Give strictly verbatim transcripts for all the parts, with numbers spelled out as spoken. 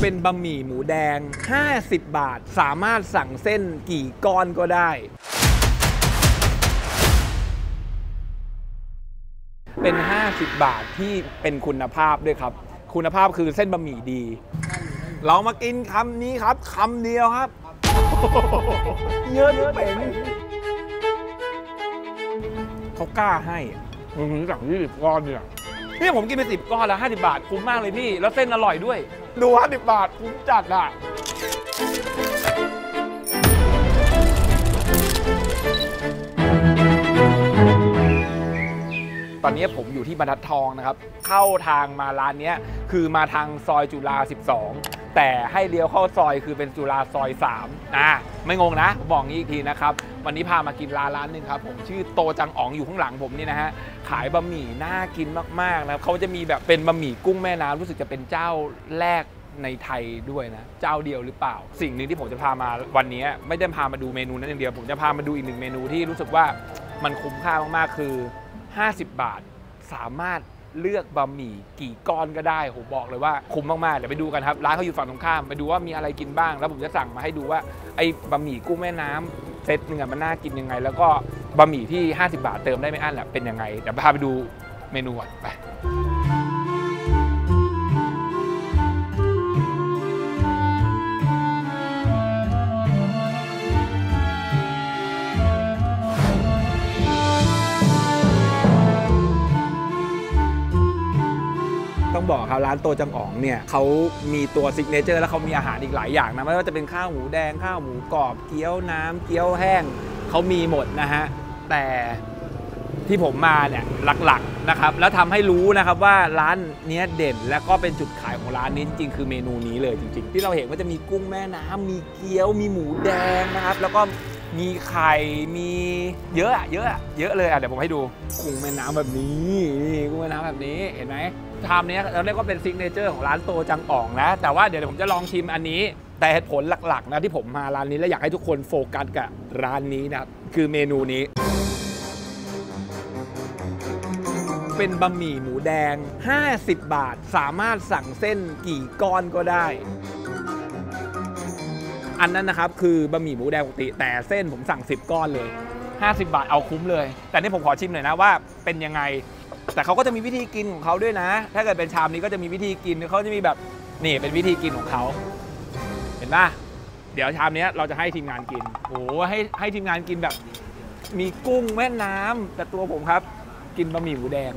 เป็นบะหมี่หมูแดงห้าสิบบาทสามารถสั่งเส้นกี่ก้อนก็ได้เป็นห้าสิบบาทที่เป็นคุณภาพด้วยครับคุณภาพคือเส้นบะหมี่ดีเรามากินคำนี้ครับคำเดียวครับเยอะเป่งเขากล้าให้มึงสั่งยี่สิบก้อนเนี่ยนี่ผมกินไปสิบก้อนแล้วห้าสิบบาทคุ้มมากเลยพี่แล้วเส้นอร่อยด้วยดูห้าสิบบาทคุ้มจัดอ่ะตอนนี้ผมอยู่ที่บรรทัดทองนะครับเข้าทางมาร้านนี้คือมาทางซอยจุฬาสิบสองแต่ให้เลี้ยวเข้าซอยคือเป็นจุฬาซอยสามอ่ะไม่งงนะบอกงี้อีกทีนะครับวันนี้พามากินร้านร้านหนึ่งครับผมชื่อโตจังอ๋องอยู่ข้างหลังผมนี่นะฮะขายบะหมี่น่ากินมากๆนะเขาจะมีแบบเป็นบะหมี่กุ้งแม่น้ำรู้สึกจะเป็นเจ้าแรกในไทยด้วยนะเจ้าเดียวหรือเปล่าสิ่งหนึ่งที่ผมจะพามาวันนี้ไม่ได้พามาดูเมนูนั้นอย่างเดียวผมจะพามาดูอีกหนึ่งเมนูที่รู้สึกว่ามันคุ้มค่ามากๆคือห้าสิบบาทสามารถเลือกบะหมี่กี่ก้อนก็ได้ผมบอกเลยว่าคุ้มมากๆเดี๋ยวไปดูกันครับร้านเขาอยู่ฝั่งตรงข้ามไปดูว่ามีอะไรกินบ้างแล้วผมจะสั่งมาให้ดูว่าไอ้บะหมี่กุ้งแม่น้ำเซตหนึ่งมันน่ากินยังไงแล้วก็บะหมี่ที่ห้าสิบบาทเติมได้ไม่อั้นเป็นยังไงเดี๋ยวพาไปดูเมนูก่อนไปต้องบอกครับร้านโตจังอ๋องเนี่ยเขามีตัวซิกเนเจอร์แล้วเขามีอาหารอีกหลายอย่างนะไม่ว่าจะเป็นข้าวหมูแดงข้าวหมูกรอบเกี๊ยวน้ำเกี๊ยวแห้งเขามีหมดนะฮะแต่ที่ผมมาเนี่ยหลักๆนะครับแล้วทำให้รู้นะครับว่าร้านนี้เด่นและก็เป็นจุดขายของร้านนี้จริงๆคือเมนูนี้เลยจริงๆที่เราเห็นว่าจะมีกุ้งแม่น้ำมีเกี๊ยวมีหมูแดงนะครับแล้วก็มีไข่มีเยอะอะเยอะอะเยอะเลยอ่ะเดี๋ยวผมให้ดูกุ้งแม่น้ำแบบนี้นี่กุ้งแม่น้ำแบบนี้เห็นไหมชามนี้เราเรียกว่าเป็นซิกเนเจอร์ของร้านโตจังอ๋องนะแต่ว่าเดี๋ยวผมจะลองชิมอันนี้แต่เหตุผลหลักๆนะที่ผมมาร้านนี้และอยากให้ทุกคนโฟกัสกับร้านนี้นะครับคือเมนูนี้เป็นบะหมี่หมูแดงห้าสิบบาทสามารถสั่งเส้นกี่ก้อนก็ได้อันนั้นนะครับคือบะหมี่หมูแดงปกติแต่เส้นผมสั่งสิบก้อนเลยห้าสิบบาทเอาคุ้มเลยแต่นี่ผมขอชิมหน่อยนะว่าเป็นยังไงแต่เขาก็จะมีวิธีกินของเขาด้วยนะถ้าเกิดเป็นชามนี้ก็จะมีวิธีกินเขาจะมีแบบนี่เป็นวิธีกินของเขาเห็นป่ะเดี๋ยวชามนี้เราจะให้ทีมงานกินโอ้ให้ให้ทีมงานกินแบบมีกุ้งแม่น้ำแต่ตัวผมครับกินบะหมี่หมูแดง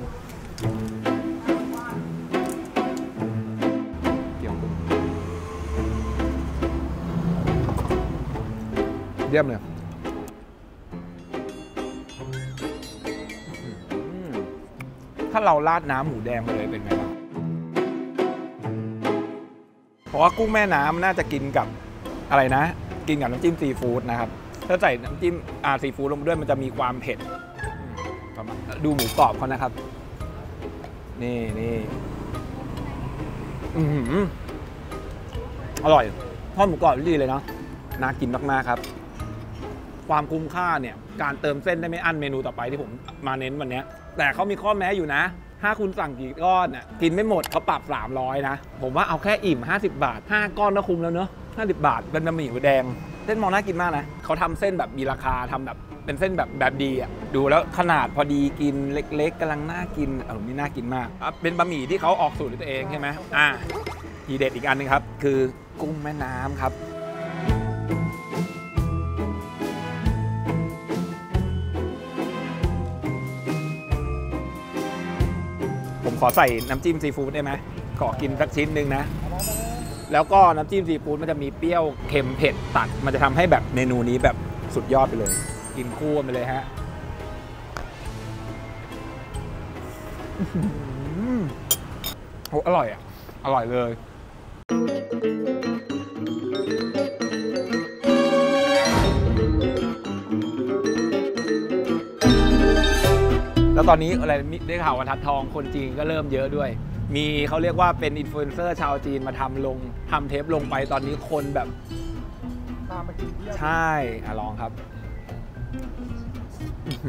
เกี่ยวกุ้งเยี่ยมเลยถ้าเราราดน้ำหมูแดงไปเลยเป็นไงบ้างเพราะว่ากุ้งแม่น้ำน่าจะกินกับอะไรนะกินกับน้ำจิ้มซีฟู้ดนะครับถ้าใส่น้ำจิ้มอาซีฟู้ดลงไปด้วยมันจะมีความเผ็ดดูหมูกรอบเขานะครับนี่นี่อืออร่อยทอดหมูกรอบดีเลยเนาะน่ากินมากๆครับความคุ้มค่าเนี่ยการเติมเส้นได้ไม่อั้นเมนูต่อไปที่ผมมาเน้นวันนี้แต่เขามีข้อแม้อยู่นะถ้าคุณสั่งกี่ก้อนน่ะกินไม่หมดเขาปรับสามร้อยนะผมว่าเอาแค่อิ่มห้าสิบบาทห้าก้อนก็คุ้มแล้วเนอะห้าสิบบาทเป็นบะหมี่หมูแดงเส้นมองน่ากินมากนะเขาทำเส้นแบบมีราคาทำแบบเป็นเส้นแบบแบบดีอ่ะดูแล้วขนาดพอดีกินเล็กๆกำลังน่ากินอารมณ์นี่น่ากินมากเป็นบะหมี่ที่เขาออกสูตรด้วยตัวเองใช่ไหมอ่าทีเด็ดอีกอันนึงครับคือกุ้งแม่น้ำครับผมขอใส่น้ำจิ้มซีฟู้ดได้ไหมขอกินสักชิ้นหนึ่งนะแล้วก็น้ำจิ้มซีฟู้ดมันจะมีเปรี้ยวเค็มเผ็ดตัดมันจะทำให้แบบเมนูนี้แบบสุดยอดไปเลยกินคู่ไปเลยฮะโอ้อร่อยอ่ะอร่อยเลยแล้วตอนนี้อะไรได้ข่าวว่าทัดทองคนจีนก็เริ่มเยอะด้วยมีเขาเรียกว่าเป็นอินฟลูเอนเซอร์ชาวจีนมาทำลงทำเทปลงไปตอนนี้คนแบบตามมากินใช่อ่ะลองครับ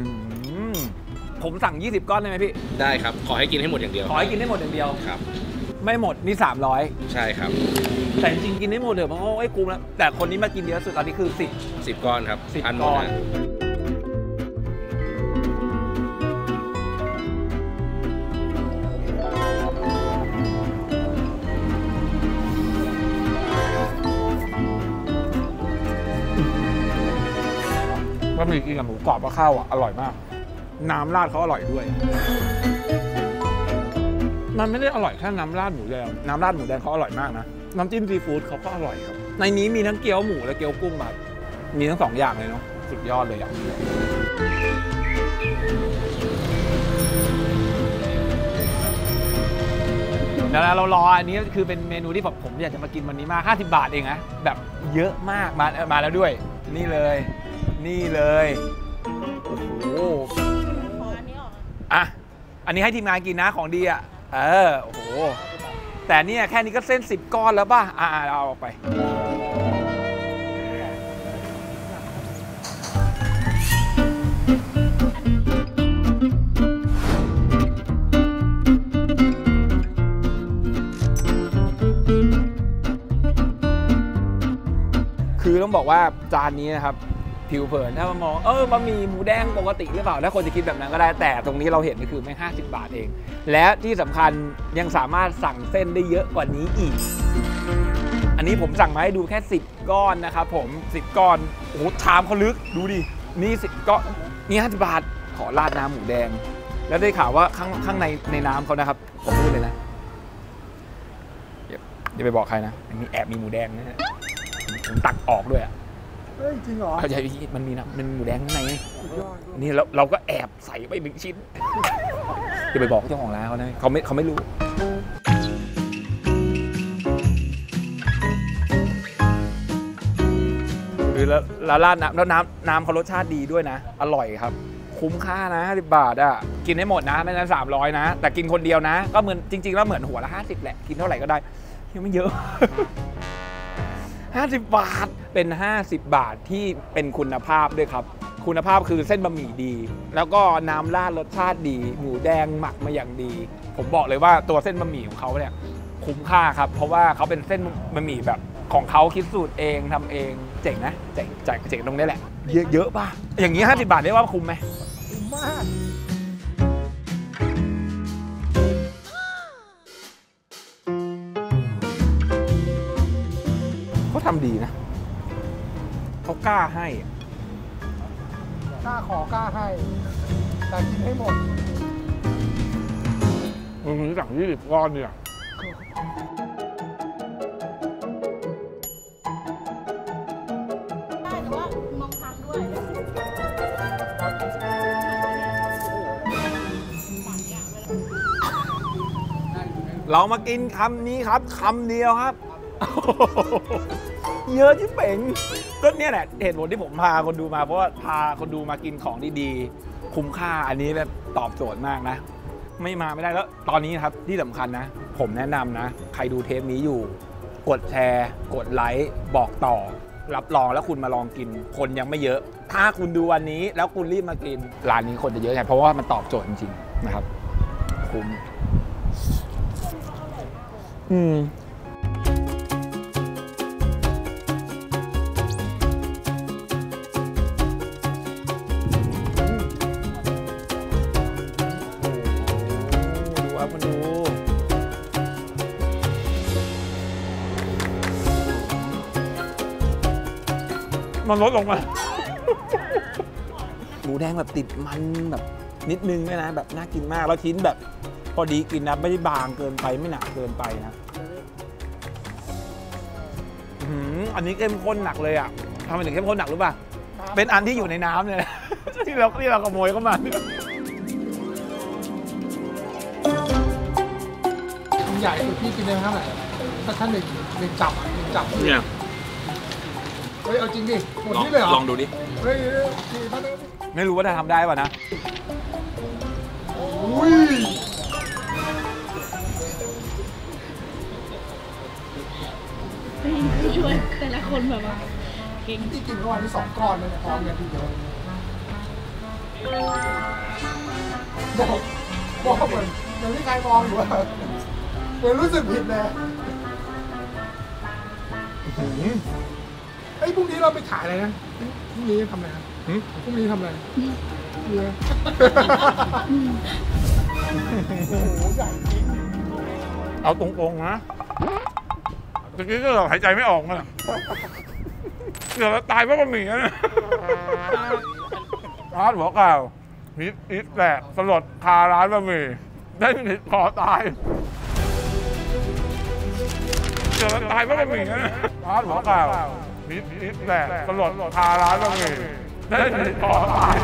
ผมสั่งยี่สิบก้อนได้ไหมพี่ได้ครับขอให้กินให้หมดอย่างเดียวขอให้กินให้หมดอย่างเดียวครับไม่หมดนี่สามร้อยใช่ครับแต่จริงๆกินได้หมดเถอะเพราะว่าไอ้กูแล้วแต่คนนี้มากินเยอะสุดตอนนี้คือสิบสิบก้อนครับสิบก้อนบะหมี่กินกับหมูกรอบกับข้าวอ่ะอร่อยมากน้ำราดเขาอร่อยด้วยมันไม่ได้อร่อยแค่น้ำราดหมูแดงน้ำราดหมูแดงเขาอร่อยมากนะน้ำจิ้มซีฟู้ดเขาก็อร่อยครับในนี้มีทั้งเกี๊ยวหมูและเกี๊ยวกุ้งแบบมีทั้งสองอย่างเลยเนาะสุดยอดเลยอ่ะเดี๋ยวเรารออันนี้คือเป็นเมนูที่ผมผมอยากจะมากินวันนี้มากห้าสิบบาทเองนะแบบเยอะมากมามาแล้วด้วยนี่เลยนี่เลยโอ้โหอ่ะอันนี้ให้ทีมงานกินนะของดีอ่ะเออโอ้โหแต่เนี่ยแค่นี้ก็เส้นสิบก้อนแล้วป่ะอ่าเอาออกไปคือต้องบอกว่าจานนี้นะครับผิวเผินถ้ามองเออบะหมี่หมูแดงปกติหรือเปล่าแล้วคนจะคิดแบบนั้นก็ได้แต่ตรงนี้เราเห็นก็คือไม่ห้าสิบบาทเองและที่สำคัญยังสามารถสั่งเส้นได้เยอะกว่านี้อีกอันนี้ผมสั่งมาให้ดูแค่สิบก้อนนะครับผมสิบก้อนโอ้โหชามเขาลึกดูดินี่สิบก้อนนี่ห้าสิบบาทขอราดน้ำหมูแดงแล้วได้ข่าวว่าข้างข้างในในน้ำเขานะครับผมพูดเลยนะอย่าไปบอกใครนะมีแอบมีหมูแดงนะผมตักออกด้วยอ่ะเฮ้ยจริงเหรอเข้าใจพี่มันมีนะมันหมูแดงข้างในไงนี่เราเราก็แอบใส่ไปหนึ่งชิ้นอย่าไปบอกเจ้าของร้านเขานะเขาไม่เขาไม่รู้คือแล้วแล้วราดน้ำแล้วน้ำน้ำเขารสชาติดีด้วยนะอร่อยครับคุ้มค่านะห้าสิบบาทอ่ะกินให้หมดนะไม่งั้นสามร้อยนะแต่กินคนเดียวนะก็เหมือนจริงๆแล้วเหมือนหัวละห้าสิบแหละกินเท่าไหร่ก็ได้ยังไม่เยอะห้าสิบบาทเป็นห้าสิบบาทที่เป็นคุณภาพด้วยครับคุณภาพคือเส้นบะหมี่ดีแล้วก็น้ำราดรสชาติดีหมูแดงหมักมาอย่างดีผมบอกเลยว่าตัวเส้นบะหมี่ของเขาเนี่ยคุ้มค่าครับเพราะว่าเขาเป็นเส้นบะหมี่แบบของเขาคิดสูตรเองทำเองเจ๋งนะเจ๋งเจ๋งตรงนี้แหละเยอะๆป่ะอย่างนี้ห้าสิบบาทได้ว่าคุ้มไหมคุ้มมากเขาทำดีนะเขากล้าให้กล้าขอกล้าให้แต่กินให้หมดมึงรู้จักยี่สิบก้อนเนี่ยได้แต่ว่ามองทางด้วยเรามากินคำนี้ครับคำเดียวครับเยอะที่เป่งก็เนี่ยแหละเหตุผลที่ผมพาคนดูมาเพราะว่าพาคนดูมากินของดีๆคุ้มค่าอันนี้แบบตอบโจทย์มากนะไม่มาไม่ได้แล้วตอนนี้ครับที่สำคัญนะผมแนะนำนะใครดูเทปนี้อยู่กดแชร์กดไลค์บอกต่อรับรองแล้วคุณมาลองกินคนยังไม่เยอะถ้าคุณดูวันนี้แล้วคุณรีบมากินร้านนี้คนจะเยอะไงเพราะว่ามันตอบโจทย์จริงๆนะครับคุ้มอืมมันลดลงมาหมูแดงแบบติดมันแบบนิดนึงด้วยนะแบบน่ากินมากแล้วชิ้นแบบพอดีกินนะไม่ได้บางเกินไปไม่หนาเกินไปนะอันนี้เข้มข้นหนักเลยอ่ะทำไมถึงเข้มข้นหนักรู้ป่ะเป็นอันที่อยู่ในน้ำเนี่ยที่เราที่เราขโมยเข้ามาใหญ่สุดพี่กินได้เท่าไหร่ถ้าท่านหนึ่งหนึ่งจับหนึ่งจับเนี่ยเฮ้ยเอาจริงดิหมดนี่เลยเหรอลองดูดิเฮ้ยไม่รู้ว่าจะทำได้ป่ะนะอุ้ยช่วยแต่ละคนแบบว่าเก่งที่กินเมื่อวานที่สองก้อนเลยพร้อมกันทีเดียวบอกบอกเหมือนยังไม่ใครมองอยู่ว่าเหมือนรู้สึกผิดเลยไอ้ยพรุ่งนี้เราไปขายอะไรนะพรุ่งนี้ทำอะไรครับพรุ่งนี้ทำอะไรเยอะโอ้โหใหญ่จริงเอาตรงๆนะตะกี้ก็หายใจไม่ออกมาเกือบตายเพราะบะหมี่นะร้านหัวเก่ามิดอิดแตกสลดคาร้านบะหมี่ได้มิดคอตายเกือบตายเพราะบะหมี่นะร้านหัวเก่ามิดอิดแตกสลดคาร้านบะหมี่ได้มิดคอตาย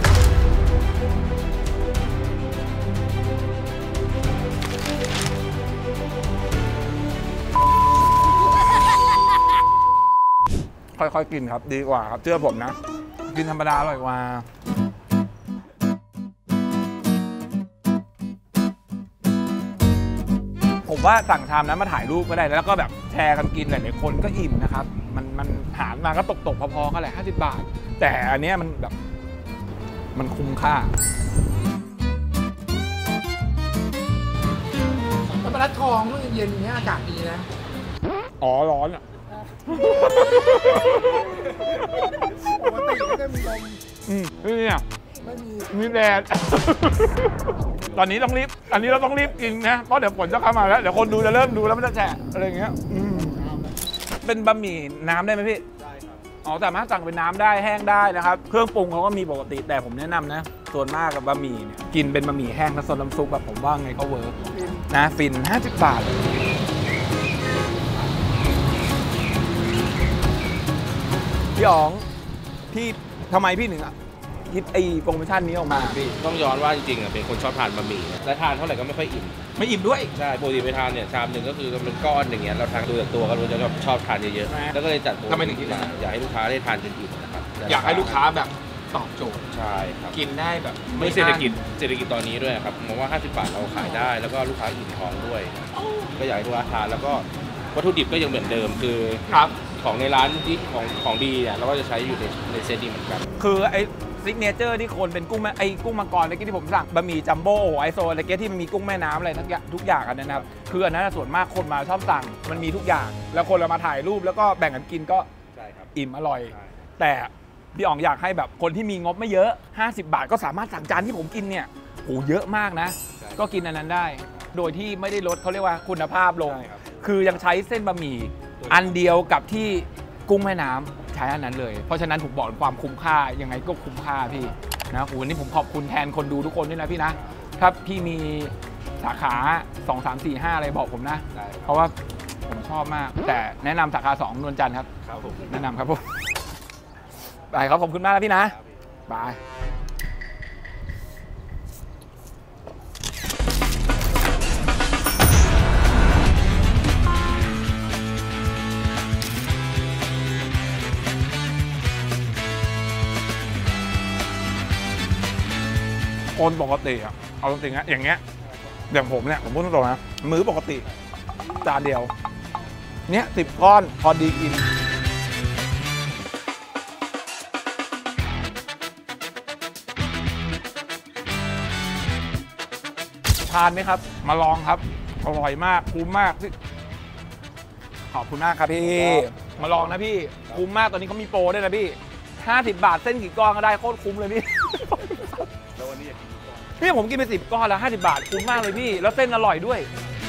ค่อยๆกินครับดีกว่าครับเชื่อผมนะกินธรรมดาอร่อยกว่าผมว่าสั่งชามนั้นมาถ่ายรูปก็ได้แล้วก็แบบแชร์กันกินหลายๆคนก็อิ่มนะครับมันมันหารมาก็ตกๆพอๆกันแหละห้าสิบบาทแต่อันเนี้ยมันแบบมันคุ้มค่าแต่บรรทัดทองช่วงเย็นๆอย่างเงี้ยอากาศดีนะอ๋อร้อนอ่ะปกติก็จะมีลมอืมนี่เนี่ยไม่มีมีแดด ตอนนี้ต้องรีบอันนี้เราต้องรีบกินนะเพราะเดี๋ยวฝนจะเข้ามาแล้วเดี๋ยวคนดูจะเริ่มดูแล้วมันจะแฉะอะไรอย่างเงี้ยอืมเป็นบะหมี่น้ำได้ไหมพี่ได้ครับอ๋อสามารถสั่งเป็นน้ำได้แห้งได้นะครับเครื่องปรุงเขาก็มีปกติแต่ผมแนะนำนะส่วนมากกับบะหมี่เนี่ยกินเป็นบะหมี่แห้งแล้วซดน้ำซุปแบบผมว่าไงก็เวิร์กนะฟินห้าสิบบาทพี่อ๋องพี่ทำไมพี่หนึ่งอ่ะคิดไอ้โปรโมชั่นนี้ออกมาพี่ต้องย้อนว่าจริงๆอ่ะเป็นคนชอบทานบะหมี่นะและทานเท่าไหร่ก็ไม่ค่อยอิ่มไม่อิ่มด้วยใช่ปกติไปทานเนี่ยชามหนึ่งก็คือเป็นก้อนอย่างเงี้ยเราทานดูจากตัวก็รู้จะชอบชอบทานเยอะๆแล้วก็เลยจัดโปรทำไมถึงคิดมาอยากให้ลูกค้าได้ทานจนอิ่มนะครับอยากให้ลูกค้าแบบตอบโจทย์ใช่ครับกินได้แบบด้วยเศรษฐกิจเศรษฐกิจตอนนี้ด้วยครับมองว่าห้าสิบบาทเราขายได้แล้วก็ลูกค้าอิ่มท้องด้วย ก็อยากให้ลูกค้าทานแล้วก็วัตถุดิบก็ยังเหมือนเดิมคือครับของในร้านที่ของของดีเนี่ยเราก็จะใช้อยู่ในในเซตนี้เหมือนกันคือไอ้ซิกเนเจอร์ที่คนเป็นกุ้งแม่ไอ้กุ้งมังกรเมื่อกี้ที่ผมสั่งบะหมี่จัมโบ้ไอโซอะไรเงี้ยที่มันมีกุ้งแม่น้ำอะไรทุกอย่างทุกอย่างอันนั้นนะครับคืออันนั้นส่วนมากคนมาชอบสั่งมันมีทุกอย่าง แล้วคนเรามาถ่ายรูปแล้วก็แบ่งกันกินก็ใช่ครับอิ่มอร่อยใช่แต่พี่อ๋องอยากให้แบบคนที่มีงบไม่เยอะห้าสิบบาทก็สามารถสั่งจานที่ผมกินเนี่ยโหเยอะมากนะก็กินอันนั้นได้ โดยที่ไม่ได้ลดเขาเรียกว่าคุณภาพลงใช่ครับคือยังใช้เส้นบะหมี่อันเดียวกับที่กุ้งแม่น้ำใช้อันนั้นเลยเพราะฉะนั้นผมบอกความคุ้มค่ายังไงก็คุ้มค่าพี่นะโหวันนี้ผมขอบคุณแทนคนดูทุกคนด้วยนะพี่นะถ้าพี่มีสาขาสอง สาม สี่ ห้าอะไรบอกผมนะเพราะว่าผมชอบมากแต่แนะนำสาขาสองนวลจันทร์ครับครับผมแนะนำครับผมบายครับขอบคุณมากนะพี่นะบายคนปกติอะเอาจริงๆนะอย่างเงี้ยอย่างผมเนี่ยผมพูดตรงๆนะมื้อปกติจานเดียวเนี้ยสิบก้อนพอดีกินทานไหมครับมาลองครับอร่อยมากคุ้มมากขอบคุณมากครับพี่มาลองนะพี่คุ้มมากตอนนี้เขามีโปรด้วยนะพี่ห้าสิบบาทเส้นกี่ก้อนก็ได้โคตรคุ้มเลยพี่แล้ววันนี้อยากกินก้อนพี่ผมกินไปสิบก้อนแล้วห้าสิบบาทคุ้มมากเลยพี่แล้วเส้นอร่อยด้วย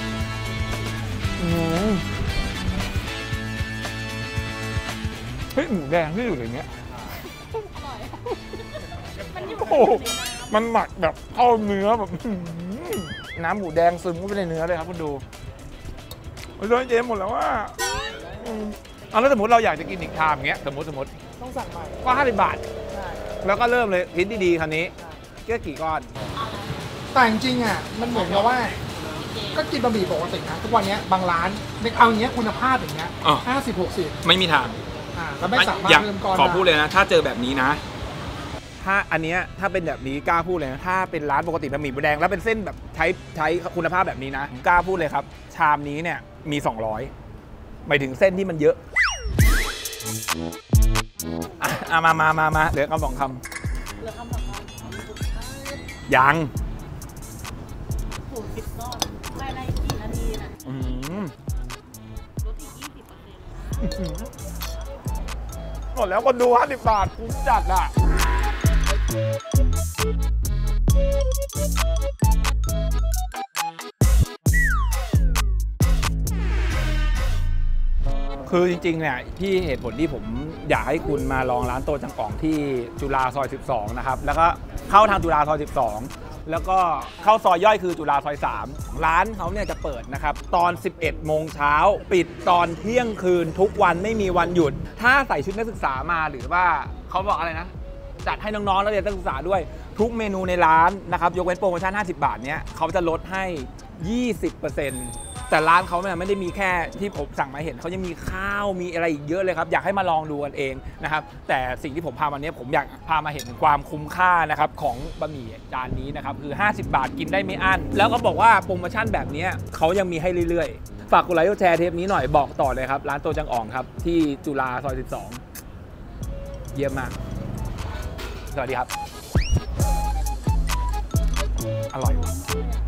เฮ้ยหมูแดงที่อยู่อย่างเงี้ยอร่อย มันอยู่โอ้มันหมักแบบเข้าเนื้อแบบน้ำหมูแดงซึมเข้าไปในเนื้อเลยครับคุณดูมันเลยเย็นหมดแล้วว่าเอาแล้วสมมติเราอยากจะกินอีกชามอย่างเงี้ยสมมติสมมติต้องสั่งใหม่ก็ห้าสิบบาทใช่แล้วก็เริ่มเลยคิดดีๆคราวนี้แค่กี่ก้อนแต่จริงๆอ่ะมันเหมือนกับว่าก็กินบะหมี่ปกตินะทุกวันนี้บางร้านในเอาอย่างเงี้ยคุณภาพอย่างเงี้ยห้าสิบหกสิบไม่มีทางอ่าแล้วไม่สามารถอย่างเริ่มก่อนขอพูดเลยนะ ถ้าเจอแบบนี้นะ ถ้าอันเนี้ยถ้าเป็นแบบนี้กล้าพูดเลยนะถ้าเป็นร้านปกติบะหมี่หมูแดงแล้วเป็นเส้นแบบใช้ใช้คุณภาพแบบนี้นะผมกล้าพูดเลยครับ ชามนี้เนี่ยมีสองร้อยหมายถึงเส้นที่มันเยอะอ่ะมามามามาเหลือคำสองคเหลือคำสองคำำยังถูกสิบก้อนภายในกี่นาทีน่ะหมดแล้วคนดูห้าสิบบาทคุ้มจัดอ่ะคือจริงๆเนี่ยที่เหตุผลที่ผมอยากให้คุณมาลองร้านโตจังกล่องที่จุฬาซอยสิบสองนะครับแล้วก็เข้าทางจุฬาซอยสิบสองแล้วก็เข้าซอยย่อยคือจุฬาซอยสามร้านเขาเนี่ยจะเปิดนะครับตอนสิบเอ็ดโมงเช้าปิดตอนเที่ยงคืนทุกวันไม่มีวันหยุดถ้าใส่ชุดนักศึกษามาหรือว่าเขาบอกอะไรนะจัดให้น้องๆนักเรียนนักศึกษาด้วยทุกเมนูในร้านนะครับยกเว้นโปรโมชั่นห้าสิบบาทเนี้ยเขาจะลดให้ ยี่สิบเปอร์เซ็นต์ แต่ร้านเขาเนี่ยไม่ได้มีแค่ที่ผมสั่งมาเห็นเขายังมีข้าวมีอะไรอีกเยอะเลยครับอยากให้มาลองดูกันเองนะครับแต่สิ่งที่ผมพาวันนี้ผมอยากพามาเห็นความคุ้มค่านะครับของบะหมี่จานนี้นะครับคือห้าสิบบาทกินได้ไม่อั้นแล้วก็บอกว่าโปรโมชั่นแบบนี้เขายังมีให้เรื่อยๆฝากกดไลค์กดแชร์เทปนี้หน่อยบอกต่อเลยครับร้านโตจังอ่องครับที่จุฬาซอยสิบสองเยี่ยมมากสวัสดีครับอร่อย